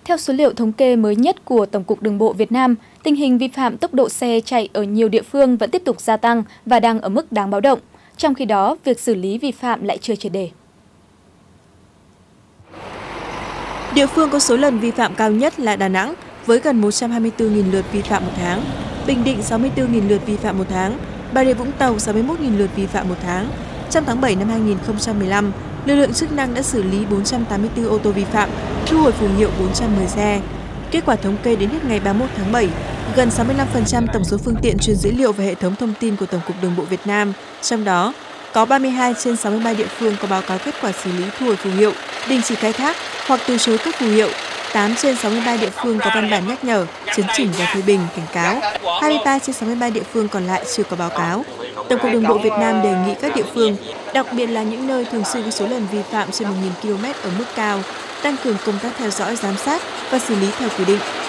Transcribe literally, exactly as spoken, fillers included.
Theo số liệu thống kê mới nhất của Tổng cục Đường bộ Việt Nam, tình hình vi phạm tốc độ xe chạy ở nhiều địa phương vẫn tiếp tục gia tăng và đang ở mức đáng báo động. Trong khi đó, việc xử lý vi phạm lại chưa triệt để. Địa phương có số lần vi phạm cao nhất là Đà Nẵng với gần một trăm hai mươi tư nghìn lượt vi phạm một tháng, Bình Định sáu mươi tư nghìn lượt vi phạm một tháng, Bà Rịa Vũng Tàu sáu mươi mốt nghìn lượt vi phạm một tháng. Trong tháng bảy năm hai nghìn không trăm mười lăm, lực lượng chức năng đã xử lý bốn trăm tám mươi tư ô tô vi phạm, thu hồi phù hiệu bốn trăm mười xe. Kết quả thống kê đến hết ngày ba mươi mốt tháng bảy, gần sáu mươi lăm phần trăm tổng số phương tiện truyền dữ liệu về hệ thống thông tin của Tổng cục Đường bộ Việt Nam. Trong đó, có ba mươi hai trên sáu mươi ba địa phương có báo cáo kết quả xử lý thu hồi phù hiệu, đình chỉ khai thác hoặc từ chối cấp phù hiệu. tám trên sáu mươi ba địa phương có văn bản nhắc nhở, chấn chỉnh và phê bình, cảnh cáo. hai mươi ba trên sáu mươi ba địa phương còn lại chưa có báo cáo. Tổng cục Đường bộ Việt Nam đề nghị các địa phương, đặc biệt là những nơi thường xuyên có số lần vi phạm trên một nghìn ki lô mét ở mức cao, tăng cường công tác theo dõi, giám sát và xử lý theo quy định.